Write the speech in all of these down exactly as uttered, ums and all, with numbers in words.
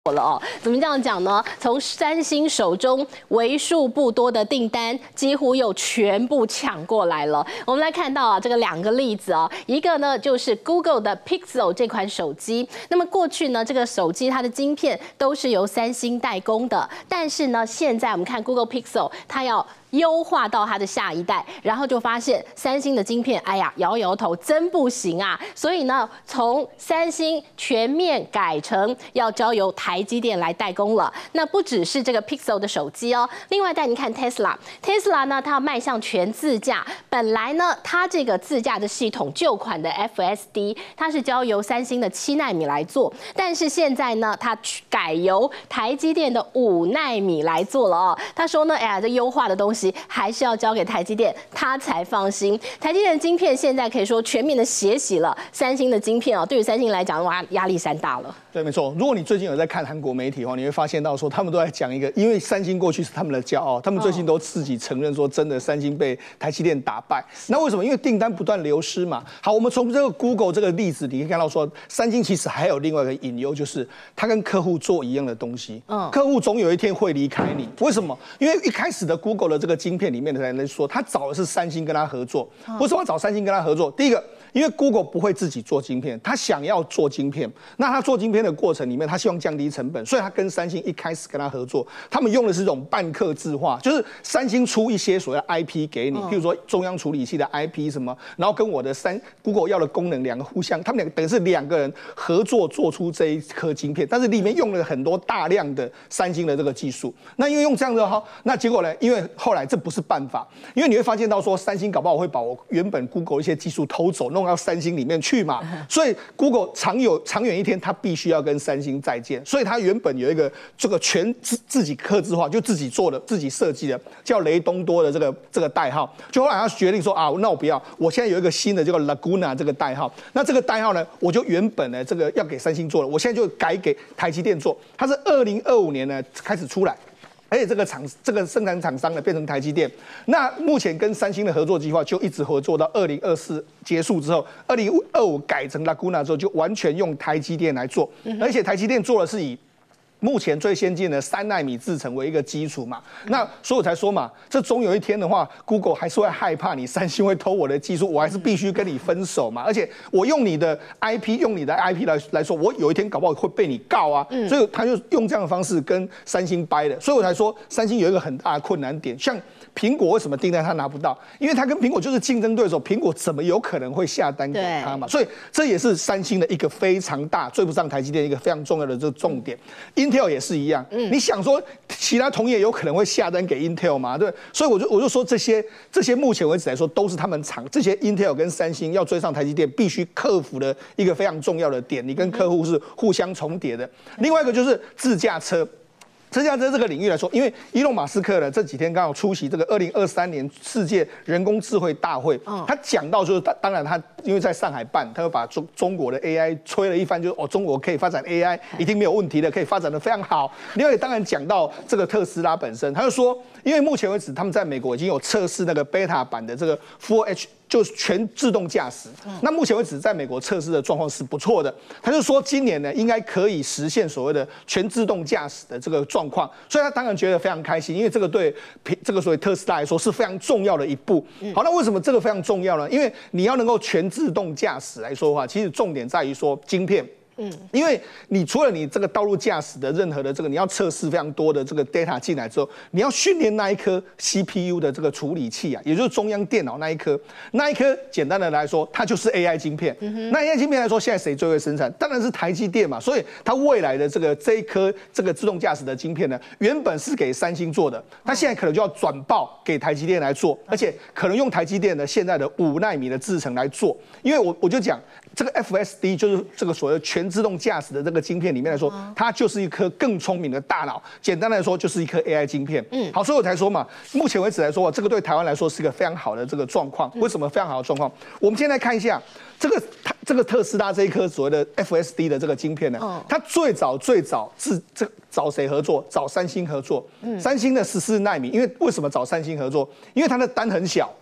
了哦，怎么这样讲呢？从三星手中为数不多的订单，几乎又全部抢过来了。我们来看到啊，这个两个例子啊，一个呢就是 Google 的 Pixel 这款手机。那么过去呢，这个手机它的晶片都是由三星代工的，但是呢，现在我们看 Google Pixel， 它要优化到它的下一代，然后就发现三星的晶片，哎呀，摇摇头，真不行啊！所以呢，从三星全面改成要交由台积电来代工了。那不只是这个 Pixel 的手机哦，另外带您看 Tesla，Tesla 呢，它要迈向全自驾。本来呢，它这个自驾的系统旧款的 F S D， 它是交由三星的七奈米来做，但是现在呢，它改由台积电的五奈米来做了哦。他说呢，哎呀，这优化的东西还是要交给台积电，他才放心。台积电的晶片现在可以说全面的血洗了三星的晶片哦，对于三星来讲，哇，压力山大了。 对，没错。如果你最近有在看韩国媒体的话，你会发现到说，他们都在讲一个，因为三星过去是他们的骄傲，他们最近都自己承认说，真的三星被台积电打败。那为什么？因为订单不断流失嘛。好，我们从这个 Google 这个例子，你可以看到说，三星其实还有另外一个隐忧，就是他跟客户做一样的东西，嗯，客户总有一天会离开你。为什么？因为一开始的 Google 的这个晶片里面的人来说，他找的是三星跟他合作。为什么要找三星跟他合作？第一个，因为 Google 不会自己做晶片，他想要做晶片，那他做晶片的过程里面，他希望降低成本，所以他跟三星一开始跟他合作，他们用的是这种半客制化，就是三星出一些所谓的 I P 给你，譬如说中央处理器的 I P 什么，然后跟我的三 Google 要的功能两个互相，他们两个等于是两个人合作做出这一颗晶片，但是里面用了很多大量的三星的这个技术。那因为用这样的话，那结果呢？因为后来这不是办法，因为你会发现到说，三星搞不好会把我原本 Google 一些技术偷走，弄到三星里面去嘛，所以 Google 长有长远一天，它必须要跟三星再见，所以它原本有一个这个全自自己客制化，就自己做的、自己设计的，叫雷东多的这个这个代号，就后来他决定说啊，那我不要，我现在有一个新的这个 Laguna 这个代号，那这个代号呢，我就原本呢这个要给三星做了，我现在就改给台积电做，它是二零二五年呢开始出来。而且这个厂这个生产厂商呢变成台积电，那目前跟三星的合作计划就一直合作到二零二四结束之后，二零二五改成 Laguna 之后就完全用台积电来做，而且台积电做的是以目前最先进的三奈米制程为一个基础嘛，那所以我才说嘛，这总有一天的话 ，Google 还是会害怕你三星会偷我的技术，我还是必须跟你分手嘛。而且我用你的 I P， 用你的 I P 来来说，我有一天搞不好会被你告啊。嗯、所以他就用这样的方式跟三星掰的。所以我才说，三星有一个很大的困难点，像苹果为什么订单他拿不到？因为他跟苹果就是竞争对手，苹果怎么有可能会下单给他嘛？所以这也是三星的一个非常大追不上台积电一个非常重要的这个重点。嗯 Intel 也是一样，嗯，你想说其他同业有可能会下单给 Intel 吗？对，所以我就我就说这些这些目前为止来说都是他们厂这些 Intel 跟三星要追上台积电必须克服的一个非常重要的点，你跟客户是互相重叠的。另外一个就是自驾车。自驾车这个领域来说，因为伊隆马斯克呢这几天刚好出席这个二零二三年世界人工智慧大会，嗯、他讲到就是当然他因为在上海办，他会把中中国的 A I 吹了一番，就是哦中国可以发展 A I 一定没有问题的，可以发展得非常好。另外当然讲到这个特斯拉本身，他就说，因为目前为止他们在美国已经有测试那个 beta 版的这个 Full H。就是全自动驾驶，那目前为止在美国测试的状况是不错的。他就说今年呢应该可以实现所谓的全自动驾驶的这个状况，所以他当然觉得非常开心，因为这个对这个所谓特斯拉来说是非常重要的一步。好，那为什么这个非常重要呢？因为你要能够全自动驾驶来说的话，其实重点在于说晶片。嗯，因为你除了你这个道路驾驶的任何的这个，你要测试非常多的这个 data 进来之后，你要训练那一颗 C P U 的这个处理器啊，也就是中央电脑那一颗，那一颗简单的来说，它就是 A I 晶片。嗯、那 A I 晶片来说，现在谁最会生产？当然是台积电嘛。所以它未来的这个这一颗这个自动驾驶的晶片呢，原本是给三星做的，它现在可能就要转爆给台积电来做，而且可能用台积电的现在的五奈米的制程来做，因为我我就讲这个 F S D 就是这个所谓的全自动驾驶的这个晶片里面来说，它就是一颗更聪明的大脑。简单来说，就是一颗 A I 晶片。嗯，好，所以我才说嘛，目前为止来说，这个对台湾来说是一个非常好的这个状况。为什么非常好的状况？我们现在看一下这个这个特斯拉这一颗所谓的 F S D 的这个晶片呢，它最早最早是这找谁合作？找三星合作。嗯，三星的十四奈米，因为为什么找三星合作？因为它的单很小。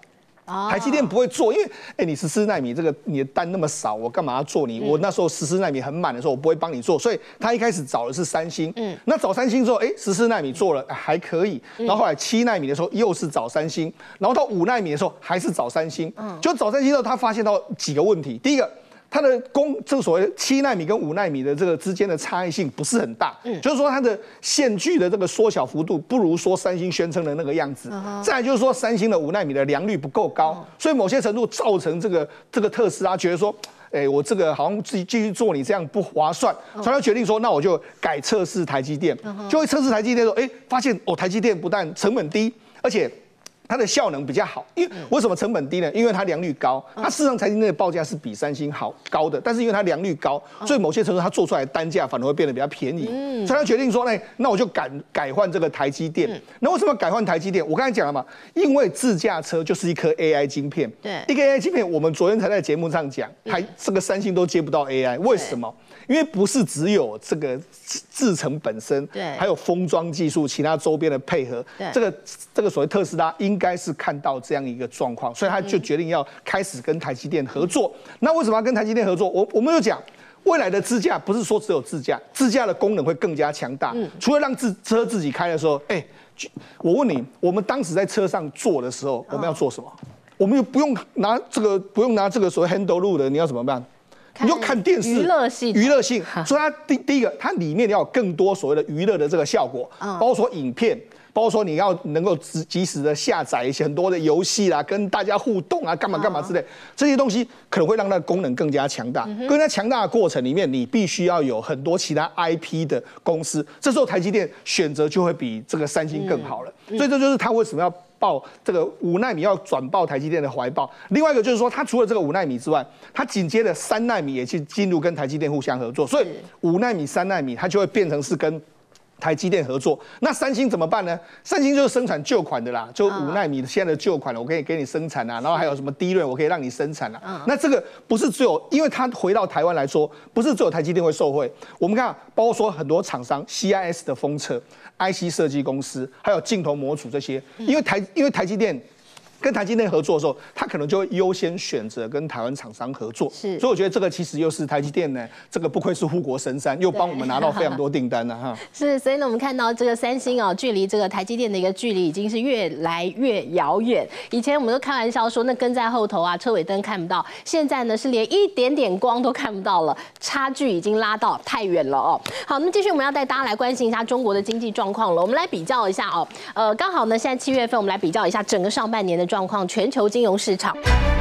台积电不会做，因为哎，你十四奈米这个你的单那么少，我干嘛要做你？我那时候十四奈米很满的时候，我不会帮你做，所以他一开始找的是三星。嗯，那找三星之后，哎，十四奈米做了还可以，然后后来七奈米的时候又是找三星，然后到五奈米的时候还是找三星。嗯，就找三星之后，他发现到几个问题，第一个。它的功，这个所谓七奈米跟五奈米的这个之间的差异性不是很大，嗯，就是说它的线距的这个缩小幅度不如说三星宣称的那个样子。Uh-huh. 再来就是说三星的五奈米的良率不够高， uh-huh. 所以某些程度造成这个这个特斯拉觉得说，哎，我这个好像自己继续做你这样不划算， uh-huh. 所以他决定说，那我就改测试台积电， uh-huh. 就会测试台积电说，哎，发现哦，台积电不但成本低，而且它的效能比较好，因为为什么成本低呢？因为它良率高，它事实上台积电的报价是比三星好高的，但是因为它良率高，所以某些程度它做出来的单价反而会变得比较便宜。嗯，所以他决定说，呢，那我就改改换这个台积电。嗯、那为什么改换台积电？我刚才讲了嘛，因为自驾车就是一颗 A I 晶片，对，一个 A I 晶片，我们昨天才在节目上讲，台这个三星都接不到 A I， 为什么？因为不是只有这个制程本身，对，还有封装技术，其他周边的配合，对，这个这个所谓特斯拉应该是看到这样一个状况，所以他就决定要开始跟台积电合作。嗯、那为什么要跟台积电合作？我我们就讲。未来的自驾不是说只有自驾，自驾的功能会更加强大。嗯、除了让自车自己开的时候，哎、欸，我问你，我们当时在车上坐的时候，我们要做什么？哦、我们又不用拿这个，不用拿这个所谓 handle 路的，你要怎么办？你就看电视， 娱乐性， 娱乐性，所以它第第一个，它里面要有更多所谓的娱乐的这个效果，嗯、包括说影片，包括说你要能够及及时的下载一些很多的游戏啦，跟大家互动啊，干嘛干嘛之类，这些东西可能会让它的功能更加强大。嗯、更加强大的过程里面，你必须要有很多其他 I P 的公司，这时候台积电选择就会比这个三星更好了。嗯、所以这就是它为什么要抱这个五奈米要转抱台积电的怀抱。另外一个就是说，它除了这个五奈米之外，它紧接着三奈米也去进入跟台积电互相合作，所以五奈米、三奈米它就会变成是跟台积电合作。那三星怎么办呢？三星就是生产旧款的啦，就五奈米现在的旧款了，我可以给你生产啊，然后还有什么低润，我可以让你生产啊。那这个不是只有，因为它回到台湾来说，不是只有台积电会受惠。我们看，包括说很多厂商 C I S 的封测、I C 设计公司，还有镜头模组这些，因为台因为台积电。跟台积电合作的时候，他可能就会优先选择跟台湾厂商合作，是，所以我觉得这个其实又是台积电呢，这个不愧是护国神山，又帮我们拿到非常多订单了哈。 是，所以呢，我们看到这个三星哦，距离这个台积电的一个距离已经是越来越遥远。以前我们都开玩笑说，那跟在后头啊，车尾灯看不到，现在呢是连一点点光都看不到了，差距已经拉到太远了哦。好，那么继续我们要带大家来关心一下中国的经济状况了。我们来比较一下哦，呃，刚好呢，现在七月份我们来比较一下整个上半年的状况，全球金融市场。